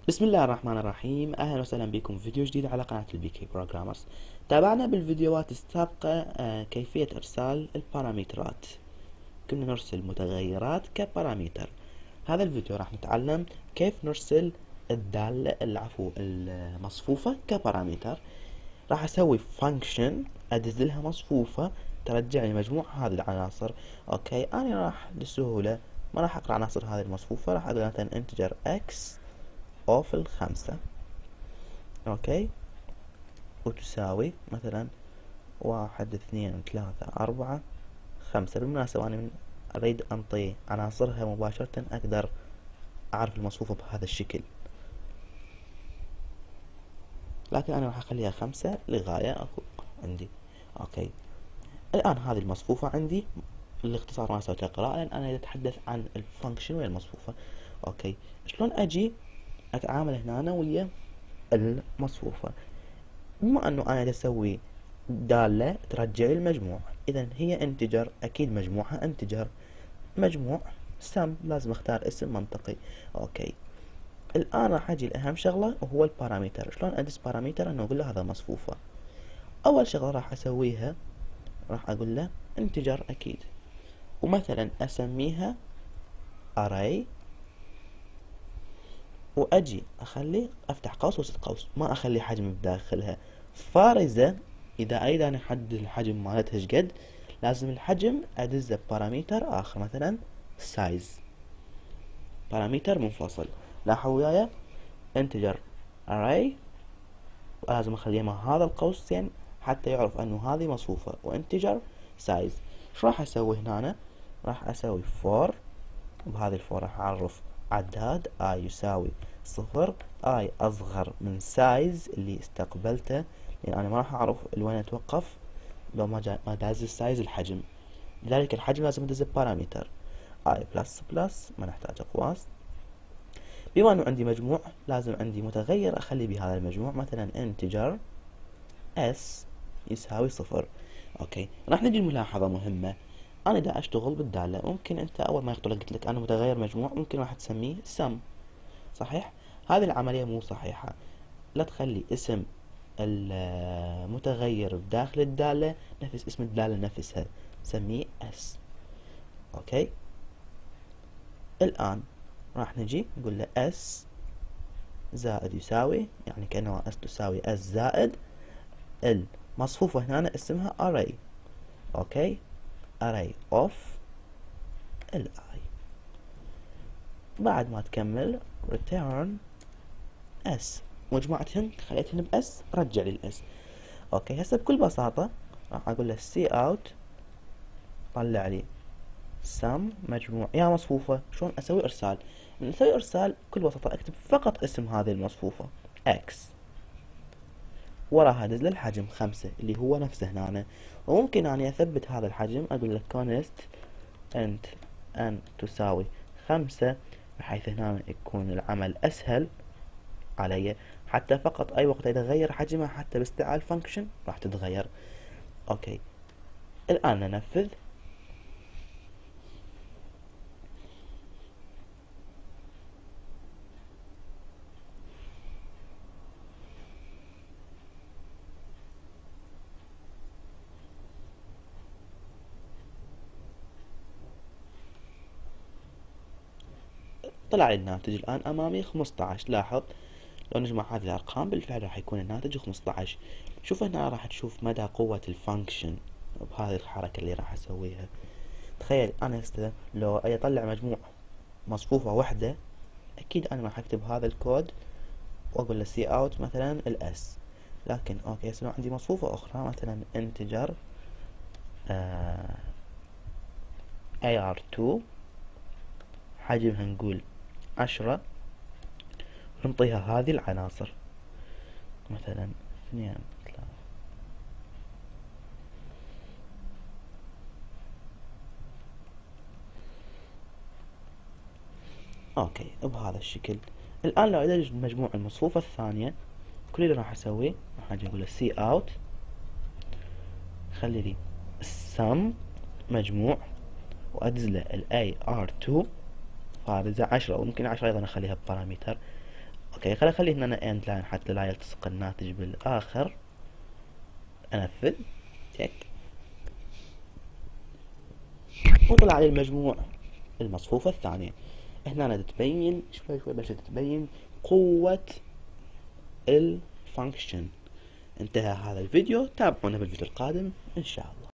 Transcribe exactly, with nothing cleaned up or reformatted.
بسم الله الرحمن الرحيم. أهلا وسهلا بكم في فيديو جديد على قناة البي كي بروجرامرز. تابعنا بالفيديوهات السابقة آه، كيفية إرسال البارامترات. كنا نرسل متغيرات كبارامتر. هذا الفيديو راح نتعلم كيف نرسل الدالة العفو المصفوفة كبارامتر. راح أسوي فانكشن أدز لها مصفوفة ترجع لي مجموع هذه العناصر. أوكي، أنا راح لسهولة ما راح أقرأ عناصر هذه المصفوفة، راح أقول مثلا انتجر x اوف الخمسة. اوكي، وتساوي مثلا واحد اثنين ثلاثة اربعة خمسة. بالمناسبة انا من اريد انطي عناصرها مباشرة اقدر اعرف المصفوفة بهذا الشكل، لكن انا راح اخليها خمسة لغاية اكو عندي. اوكي، الان هذه المصفوفة عندي. الاختصار ما سويت قراءة لان انا اتحدث عن الفانكشن ويا المصفوفة. اوكي، شلون اجي اتعامل هنا ويا المصفوفة؟ بما انه انا اسوي دالة ترجع لي المجموع، اذا هي انتجر، اكيد مجموعها انتجر، مجموع سم، لازم اختار اسم منطقي. اوكي، الان راح اجي لاهم شغلة وهو البارامتر. شلون ادس بارامتر؟ انه اقول له هذا مصفوفة. اول شغلة راح اسويها راح اقول له انتجر اكيد، ومثلا اسميها array، واجي اخلي افتح قوس وسط قوس، ما اخلي حجم بداخلها. فارزة اذا اريد انا احدد الحجم مالتها شقد، لازم الحجم ادزه ببارامتر اخر، مثلا size، بارامتر منفصل. لاحظوا وياي انتجر array، ولازم اخليها مع هذا القوسين حتى يعرف انه هذه مصفوفة، وانتجر size. شو راح اسوي هنا؟ راح اسوي for، وبهذه الفور راح اعرف عداد i يساوي صفر، i اصغر من سايز اللي استقبلته، لان انا ما راح اعرف لوين اتوقف لو ما جا ما داز السايز الحجم، لذلك الحجم لازم ادز بارامتر i بلس بلس، ما نحتاج اقواس. بما انه عندي مجموع لازم عندي متغير اخلي بهذا المجموع، مثلا انتجر s يساوي صفر. اوكي، راح نجي لملاحظة مهمة. انا دا اشتغل بالدالة، ممكن انت اول ما يخطر لك قلت لك انا متغير مجموع، ممكن راح تسميه سم، صحيح؟ هذه العملية مو صحيحة. لا تخلي اسم المتغير بداخل الدالة نفس اسم الدالة نفسها، سميه اس. اوكي، الان راح نجي نقول له اس زائد يساوي، يعني كأنه اس تساوي اس زائد المصفوفة هنا اسمها array. اوكي، array of ال i. بعد ما تكمل return s، مجموعتهن خليتهن باس، رجع لي الاس. اوكي، هسه بكل بساطة راح اقول له سي اوت طلع لي سم مجموع يا مصفوفة. شلون اسوي ارسال؟ من اسوي ارسال بكل بساطة اكتب فقط اسم هذه المصفوفة x، وراها دز الحجم خمسة اللي هو نفسه هنا. وممكن اني اثبت هذا الحجم، اقول له const انت ان تساوي خمسة، بحيث هنا يكون العمل اسهل علي، حتى فقط اي وقت يتغير حجمها حتى باستدعاء الفانكشن راح تتغير. اوكي، الان ننفذ. طلع لي الناتج الان امامي خمسة عشر. لاحظ لو نجمع هذه الارقام بالفعل راح يكون الناتج خمسة عشر. شوف هنا راح تشوف مدى قوة الفانكشن بهذه الحركة اللي راح اسويها. تخيل انا هسه لو اطلع مجموع مصفوفة واحدة، اكيد انا راح اكتب هذا الكود واقول له سي اوت مثلا الاس، لكن اوكي هسه عندي مصفوفة اخرى مثلا انتجر آه اي ار تو، حجمها نقول عشرة، ونعطيها هذه العناصر مثلا اثنين ثلاثة. اوكي، بهذا الشكل. الان لو ادرج مجموع المصفوفة الثانية، كل اللي راح اسويه راح اجي اقول له سي اوت خلي لي السم مجموع، وادز له الاي ار تو فارزة عشرة، وممكن عشرة ايضا اخليها ببارامتر. اوكي خلي اخلي هنا اند لاين حتى لا يلتصق الناتج بالاخر. انفذ تك، وطلع لي المجموع المصفوفة الثانية. هنا تتبين شوي شوي بلشت تتبين قوة الفانكشن. انتهى هذا الفيديو، تابعونا بالفيديو القادم ان شاء الله.